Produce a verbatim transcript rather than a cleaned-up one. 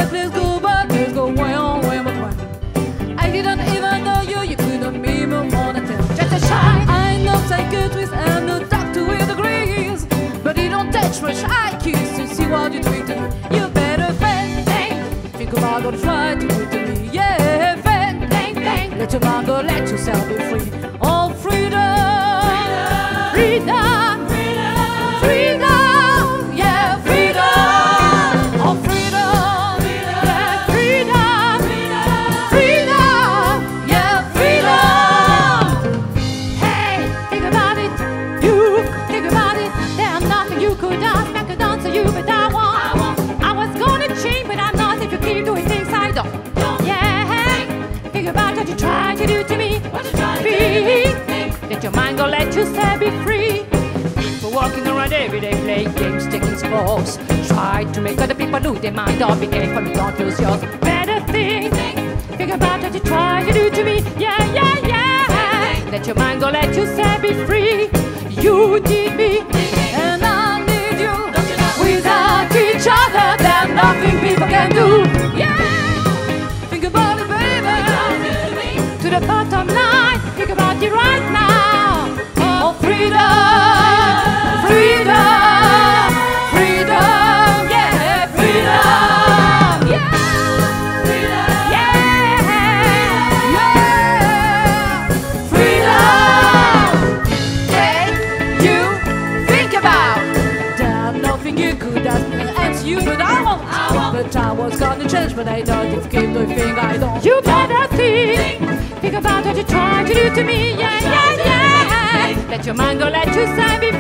back, let's go back, let's go way on, way on, way. I didn't even know you, you couldn't even wanna tell. Just a shy. I'm no psychiatrist and no doctor with degrees, but it don't touch much I kiss to see what you treat to me. You better bang, bang, think about what you try to do to me. Yeah, bang, bang, bang, let your mind go, let yourself be free. Oh, freedom, freedom, freedom, freedom, yeah, freedom, oh, freedom, yeah, freedom, freedom, yeah, freedom. Hey, think about it, you think about it. There's nothing you could ask, I could answer you, but I want, I was gonna change, but I'm not if you keep doing things I don't. Yeah, hey, think about what you try to do to me. What you try to do to me. Let your mind go, let yourself be free. People walking around every day, playing games, taking sports. Try to make other people lose their mind or be careful, don't lose yours. Better think, think about what you try to do to me. Yeah, yeah, yeah. Let your mind go, let yourself be free. You need me, and I need you. Without each other, there's nothing people can do. Yeah, think about it, baby. To the bottom line, think about it right now. Oh, freedom, freedom, freedom, yeah, freedom, yeah, freedom, yeah, yeah, freedom. Hey, you think about. There's nothing you could ask me and answer you, but I won't. I won't. The time was gonna change, but I don't. If you keep doing things I don't. You better think, think about what you try to do to me. Yeah, yeah, yeah. Let your mind go, let yourself be